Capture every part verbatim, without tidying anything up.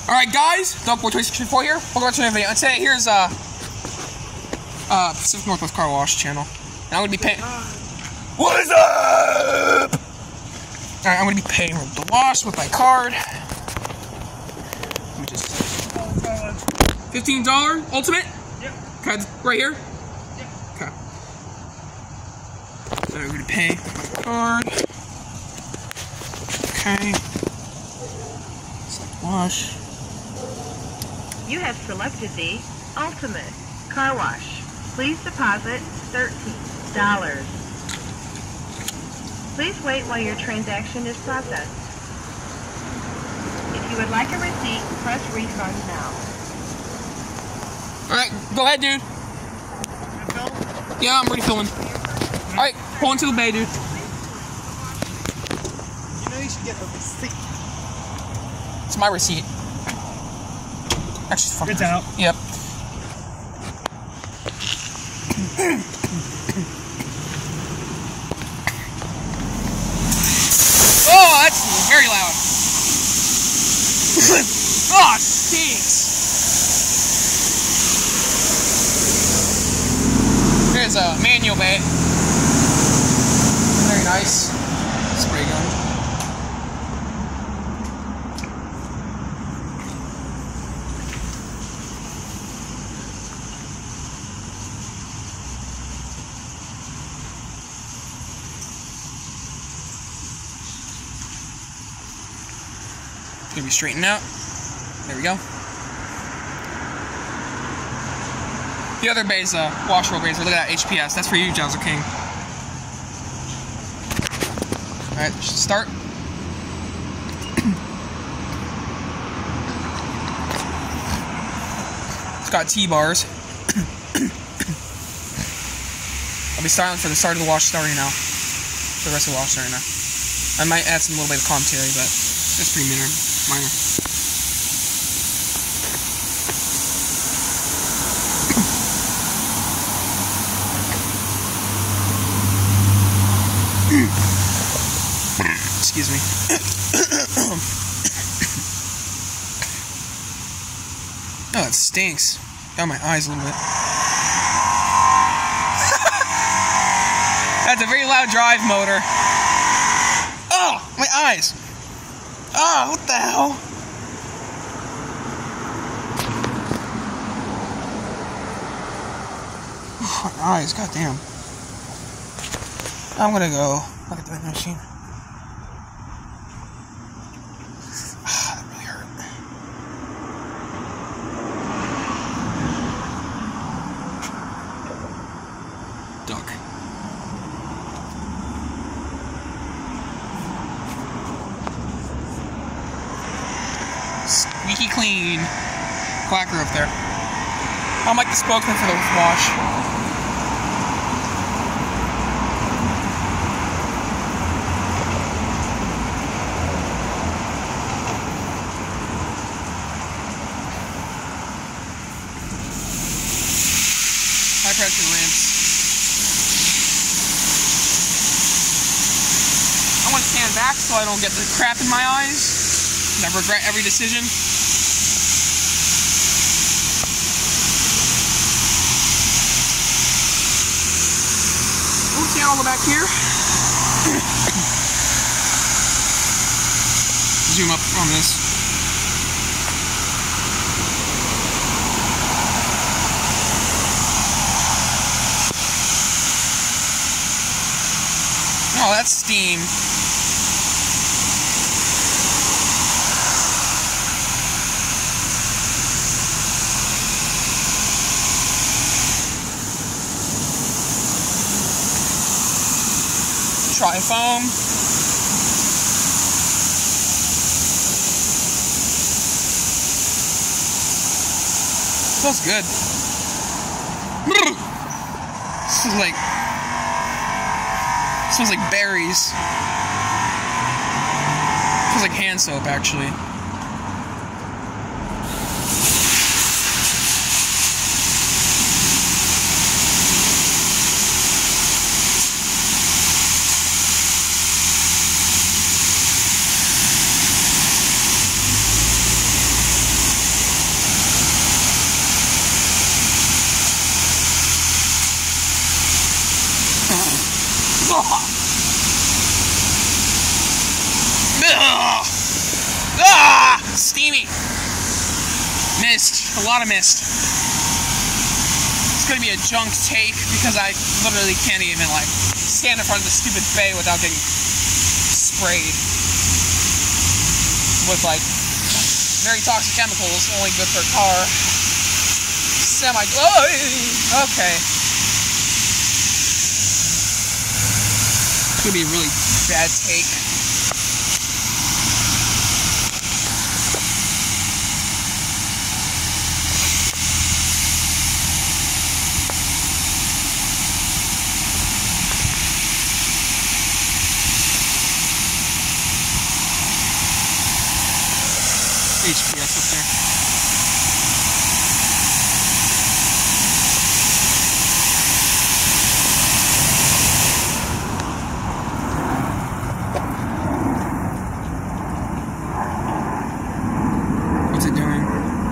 Alright guys, Dog Boy twenty sixty-four here. Welcome back to another video. And today here's uh uh Pacific Northwest Car Wash channel. And I'm gonna be paying What is up? Alright, I'm gonna be paying for the wash with my card. Let me just fifteen dollar ultimate? Yep. Okay, right here? Yep. Okay. So I'm gonna pay with my card. Okay. Select wash. You have selected the Ultimate Car Wash. Please deposit thirteen dollars. Please wait while your transaction is processed. If you would like a receipt, press refund now. Alright, go ahead, dude. Yeah, I'm already filming. Alright, pull into the bay, dude. You know you should get a receipt. It's my receipt. Actually, it's fucking. It's out. Yep. Oh, that's very loud. Oh, it stinks. There's a manual bay. Very nice. Spray gun. Gonna be straightened out. There we go. The other bay's uh, Washworld bays. Look at that H P S. That's for you, Jowser King. All right, start. It's got T-bars. I'll be silent for the start of the wash starting now. For the rest of the wash starting now. I might add some little bit of commentary, but that's pretty minor. minor. Excuse me. Oh, it stinks. Got my eyes a little bit. That's a very loud drive motor. Oh, my eyes. Oh, what the hell? Oh, my eyes, goddamn. I'm gonna go look at the vending machine. Ah, that really hurt. Duck. Squeaky clean. Clacker up there. I'm like the spokesman for the wash. High pressure rinse. I want to stand back so I don't get the crap in my eyes. I regret every decision. Ooh, see all the back here. Zoom up on this. Oh, that's steam. Try foam. Smells good. This is like smells like berries. Smells like hand soap, actually. Steamy. Mist. A lot of mist. It's gonna be a junk take because I literally can't even like stand in front of the stupid bay without getting sprayed with like very toxic chemicals, only good for a car. Semi. Oh, okay. It's gonna be a really bad take. H P S up there. What's it doing?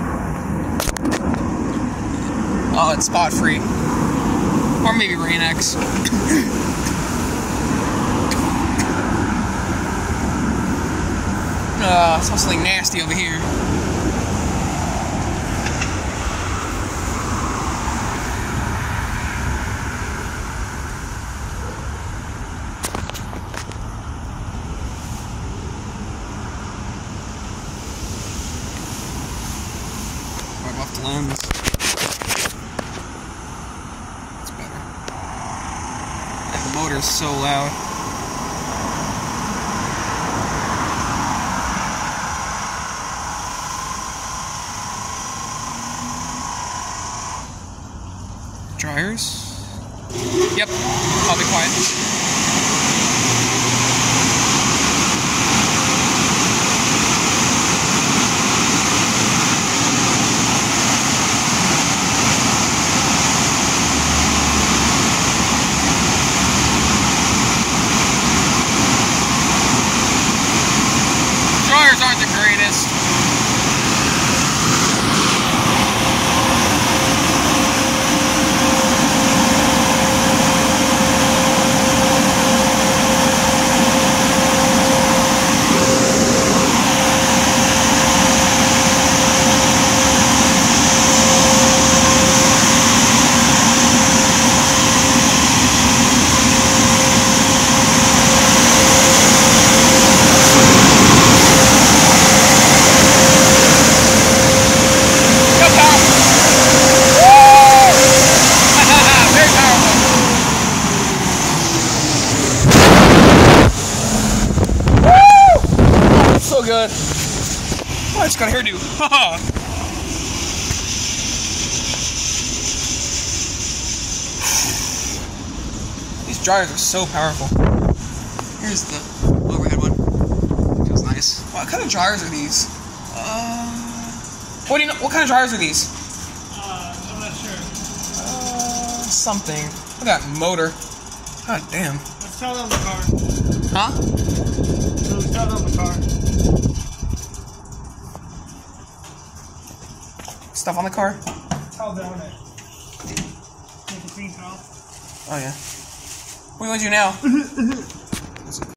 Oh, it's spot free. Or maybe Rain X. Uh, I saw something nasty over here. Wipe off the lens. It's better. And the motor's so loud. Dryers? Yep, I'll be quiet. Dryers aren't the greatest. Good. Oh, I just got a hairdo. Haha. These dryers are so powerful. Here's the overhead one. Feels nice. What kind of dryers are these? Uh, what do you know? What kind of dryers are these? Uh, I'm not sure. Uh, something. Look at that motor. God damn. Let's tell on the car. Huh? Let's tell on the car. Stuff on the car? Towel down it. Make a clean towel. Oh yeah. What do you want to do now?